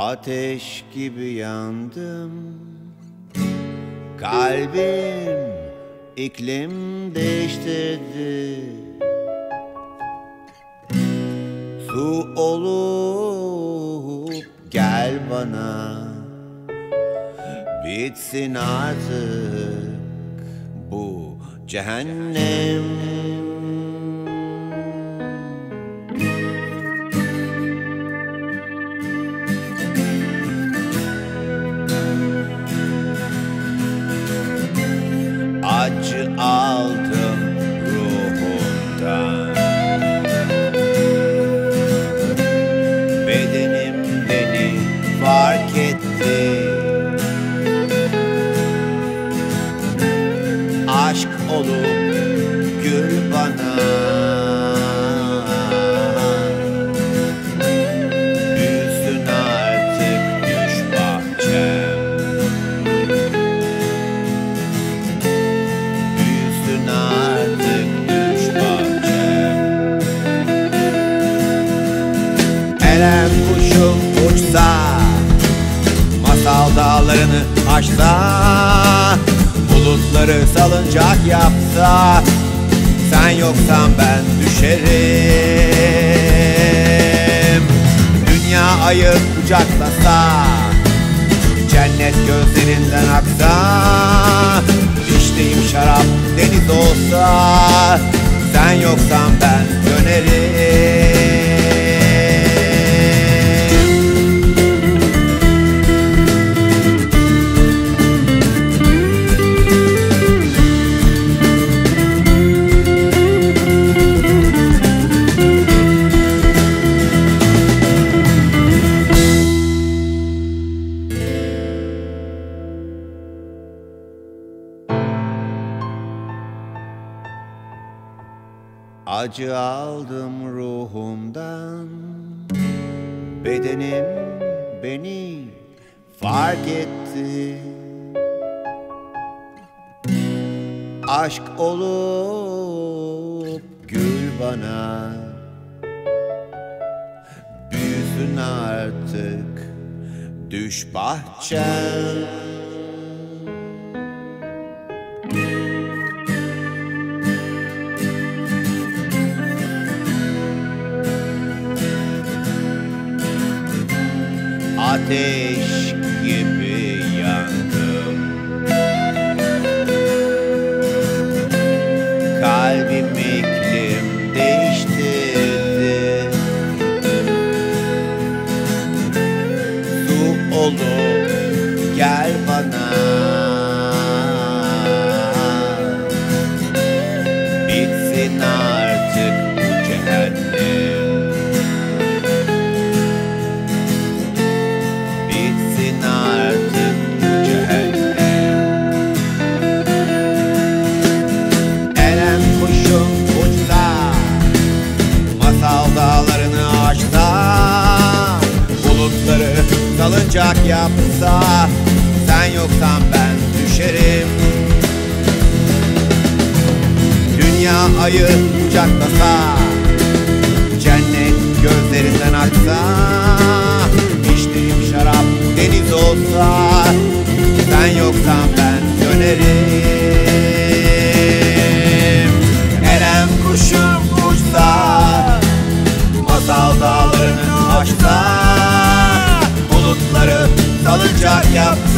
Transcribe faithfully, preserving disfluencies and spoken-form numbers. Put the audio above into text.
Ateş gibi yandım, kalbim iklim değiştirdi. Su olup gel bana, bitsin artık bu cehennem. Acı aldım ruhumdan, bedenim beni fark etti. Aşk olup gül bana, büyüsün artık düş bahçem. Büyüsün artık düş bahçem. Elem kuşum uçsa, masal dağlarını aşsa, bulutları salıncak yapsa, sen yoksan ben düşerim. Dünya ayı kucaklasa, cennet gözlerinden aksa, içtiğim şarap deniz olsa, sen yoksan ben dönerim. Acı aldım ruhumdan, bedenim beni fark etti. Aşk olup gül bana, büyüsün artık düş bahçem. Ateş gibi yandım, kalbim iklim değiştirdi. Su olup gel bana, bitsin artık bu cehennem. Dağlarını aşsa, bulutları salıncak yapsa, sen yoksan ben düşerim. Dünya ayı kucaklasa, cennet gözlerinden aksa, içtiğim şarap deniz olsa, sen yoksan ben dönerim. Elem kuşum uçsa, masal dağlarını aşsa, bulutları salıncak yapsa,